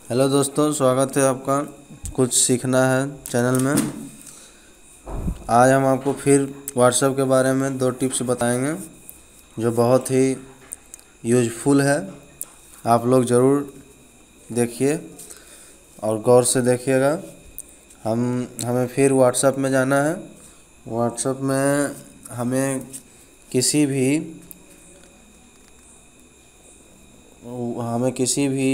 Hello दोस्तों, स्वागत है आपका कुछ सीखना है चैनल में। आज हम आपको फिर व्हाट्सएप के बारे में 2 टिप्स बताएंगे जो बहुत ही यूज़फुल है। आप लोग ज़रूर देखिए और गौर से देखिएगा। हमें फिर व्हाट्सएप में जाना है। व्हाट्सएप में हमें किसी भी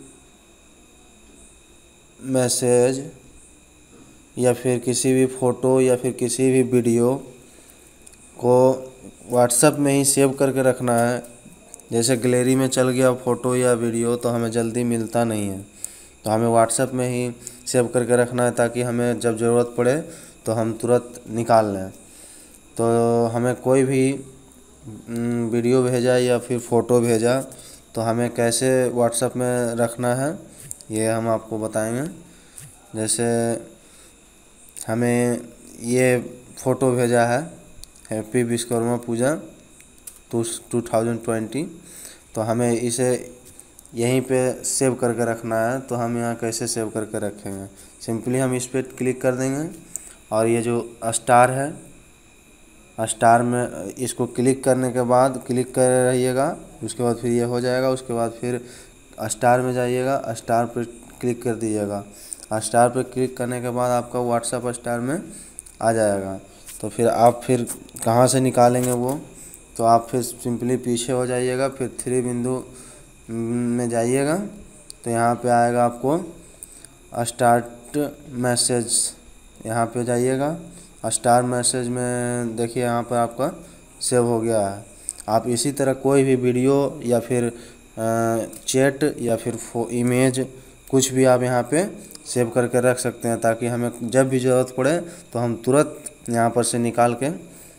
मैसेज या फिर किसी भी फ़ोटो या फिर किसी भी वीडियो को व्हाट्सएप में ही सेव करके रखना है। जैसे गैलरी में चल गया फ़ोटो या वीडियो तो हमें जल्दी मिलता नहीं है, तो हमें व्हाट्सएप में ही सेव करके रखना है ताकि हमें जब ज़रूरत पड़े तो हम तुरंत निकाल लें। तो हमें कोई भी वीडियो भेजा या फिर फ़ोटो भेजा तो हमें कैसे व्हाट्सएप में रखना है ये हम आपको बताएंगे। जैसे हमें ये फ़ोटो भेजा है हैप्पी विश्वकर्मा पूजा 2020, तो हमें इसे यहीं पे सेव करके रखना है। तो हम यहाँ कैसे सेव करके रखेंगे, सिंपली हम इस पर क्लिक कर देंगे और ये जो स्टार है, स्टार में इसको क्लिक करने के बाद क्लिक कर रहिएगा, उसके बाद फिर ये हो जाएगा। उसके बाद फिर स्टार में जाइएगा, स्टार पर क्लिक कर दीजिएगा। स्टार पर क्लिक करने के बाद आपका व्हाट्सएप स्टार में आ जाएगा। तो फिर आप कहाँ से निकालेंगे वो, तो आप फिर सिंपली पीछे हो जाइएगा, फिर 3 बिंदु में जाइएगा तो यहाँ पे आएगा आपको स्टार्ट मैसेज, यहाँ पे जाइएगा। स्टार मैसेज में देखिए यहाँ पर आपका सेव हो गया है। आप इसी तरह कोई भी वीडियो या फिर चैट या फिर इमेज कुछ भी आप यहाँ पे सेव करके रख सकते हैं ताकि हमें जब भी ज़रूरत पड़े तो हम तुरंत यहाँ पर से निकाल के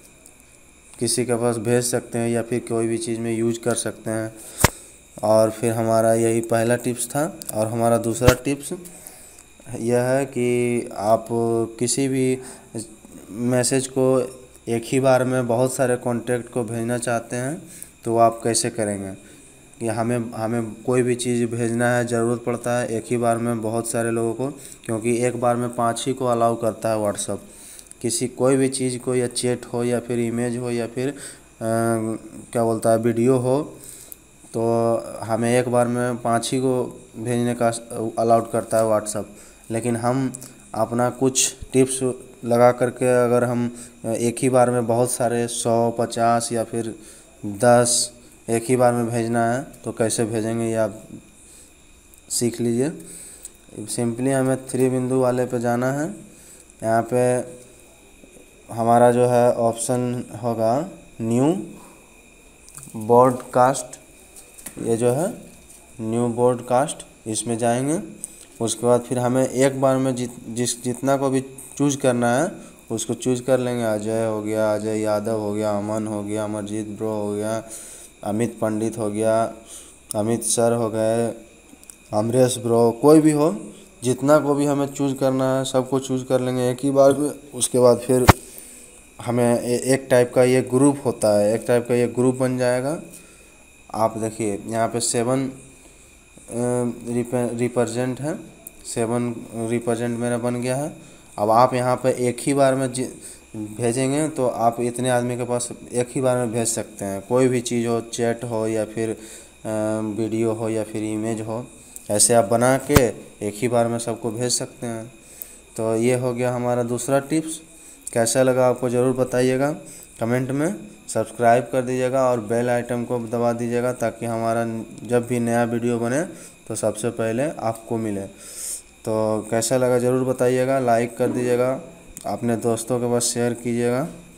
किसी के पास भेज सकते हैं या फिर कोई भी चीज़ में यूज कर सकते हैं। और फिर हमारा यही पहला टिप्स था। और हमारा दूसरा टिप्स यह है कि आप किसी भी मैसेज को एक ही बार में बहुत सारे कॉन्टैक्ट को भेजना चाहते हैं तो आप कैसे करेंगे कि हमें कोई भी चीज़ भेजना है, ज़रूरत पड़ता है एक ही बार में बहुत सारे लोगों को, क्योंकि एक बार में 5 ही को अलाउ करता है व्हाट्सएप। कोई भी चीज़ को, या चैट हो या फिर इमेज हो या फिर क्या बोलता है वीडियो हो, तो हमें एक बार में 5 ही को भेजने का अलाउड करता है व्हाट्सएप। लेकिन हम अपना कुछ टिप्स लगा करके अगर हम एक ही बार में बहुत सारे 100, 50 या फिर 10 एक ही बार में भेजना है तो कैसे भेजेंगे ये आप सीख लीजिए। सिंपली हमें 3 बिंदु वाले पे जाना है। यहाँ पे हमारा जो है ऑप्शन होगा न्यू ब्रॉडकास्ट, ये जो है न्यू ब्रॉडकास्ट, इसमें जाएंगे। उसके बाद फिर हमें एक बार में जितना को भी चूज़ करना है उसको चूज़ कर लेंगे। अजय हो गया, अजय यादव हो गया, अमन हो गया, अमरजीत ब्रो हो गया, अमित पंडित हो गया, अमित सर हो गए, अमरेश ब्रो, कोई भी हो, जितना को भी हमें चूज़ करना है सबको चूज़ कर लेंगे एक ही बार में। उसके बाद फिर हमें एक टाइप का ये ग्रुप होता है, एक टाइप का ये ग्रुप बन जाएगा। आप देखिए यहाँ पे 7 रिप्रेजेंट है, 7 रिप्रेजेंट मेरा बन गया है। अब आप यहाँ पे एक ही बार में भेजेंगे तो आप इतने आदमी के पास एक ही बार में भेज सकते हैं। कोई भी चीज़ हो, चैट हो या फिर वीडियो हो या फिर इमेज हो, ऐसे आप बना के एक ही बार में सबको भेज सकते हैं। तो ये हो गया हमारा दूसरा टिप्स। कैसा लगा आपको ज़रूर बताइएगा कमेंट में। सब्सक्राइब कर दीजिएगा और बेल आइटम को दबा दीजिएगा ताकि हमारा जब भी नया वीडियो बने तो सबसे पहले आपको मिले। तो कैसा लगा ज़रूर बताइएगा, लाइक कर दीजिएगा, अपने दोस्तों के पास शेयर कीजिएगा।